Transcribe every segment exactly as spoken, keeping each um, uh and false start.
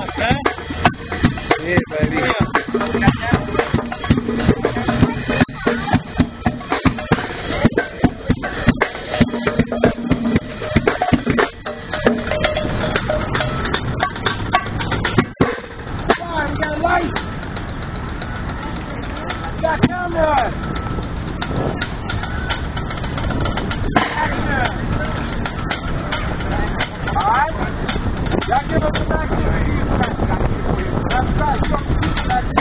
okay? Yeah, baby. Yeah. Got cameras! Action! Alright? Y'all give us the back here. That's right. You don't need the back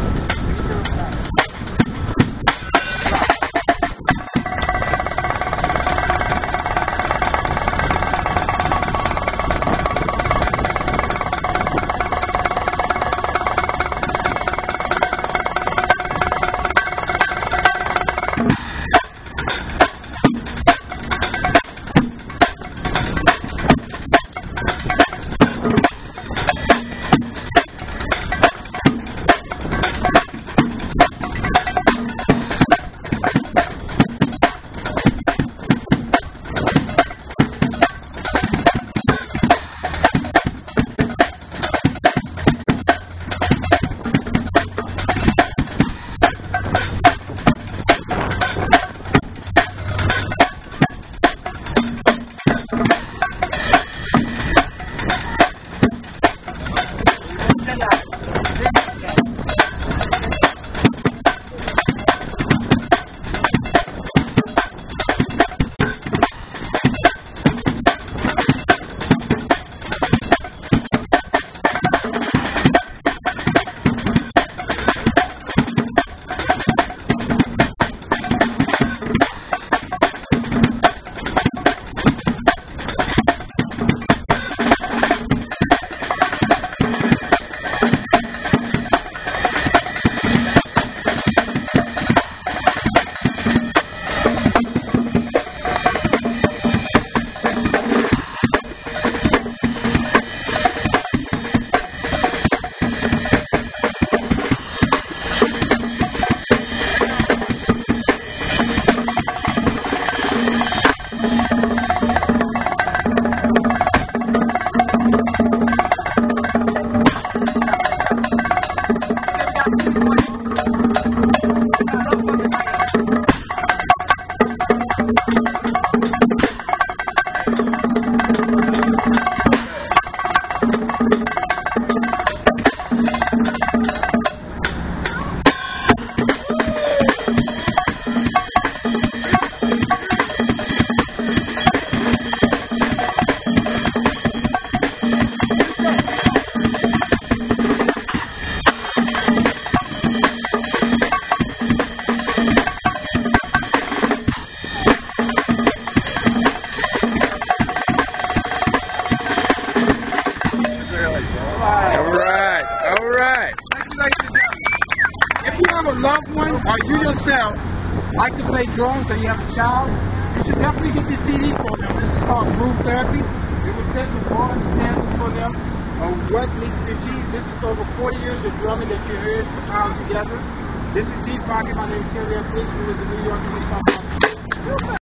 loved one or you yourself like to play drums or you have a child, you should definitely get this C D for them. This is called Groove Therapy. It was set with more understanding for them of what needs to be achieved. This is over forty years of drumming that you heard found together. This is Dpocket. My name is Terry. Please, we with the New York Police Department.